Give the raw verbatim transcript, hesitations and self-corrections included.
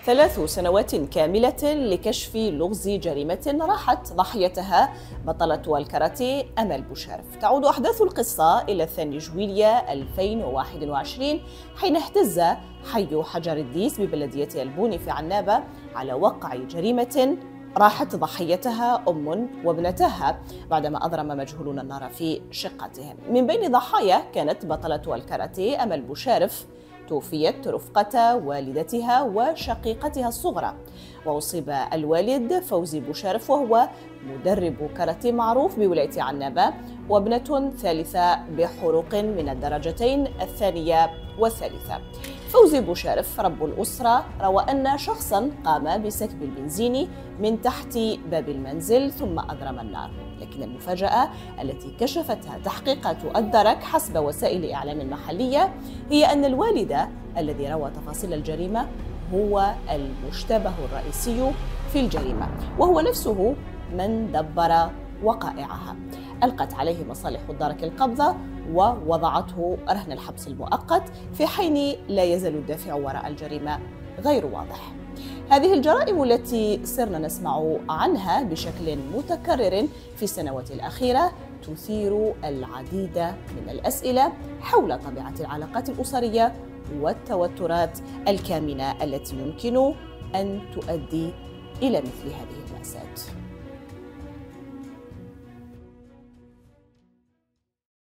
ثلاث سنوات كاملة لكشف لغز جريمة راحت ضحيتها بطلة الكاراتيه أمل بوشارف. تعود أحداث القصة إلى الثاني جويلية ألفين وواحد وعشرين، حين اهتز حي حجر الديس ببلدية البوني في عنابة على وقع جريمة راحت ضحيتها أم وابنتها بعدما أضرم مجهولون النار في شقتهم. من بين ضحايا كانت بطلة الكاراتيه أمل بوشارف، توفيت رفقة والدتها وشقيقتها الصغرى، وأصيب الوالد فوزي بوشارف وهو مدرب كاراتيه معروف بولاية عنابة، وابنة ثالثة بحروق من الدرجتين الثانية والثالثة. فوزي بوشارف رب الأسرة روى أن شخصاً قام بسكب البنزين من تحت باب المنزل ثم أضرم النار، لكن المفاجأة التي كشفتها تحقيقات الدرك حسب وسائل إعلام محلية هي أن الوالد الذي روى تفاصيل الجريمة هو المشتبه الرئيسي في الجريمة، وهو نفسه من دبر وقائعها. ألقت عليه مصالح الدرك القبضة ووضعته رهن الحبس المؤقت، في حين لا يزال الدافع وراء الجريمة غير واضح. هذه الجرائم التي صرنا نسمع عنها بشكل متكرر في السنوات الأخيرة تثير العديد من الأسئلة حول طبيعة العلاقات الأسرية والتوترات الكامنة التي يمكن أن تؤدي إلى مثل هذه المأساة.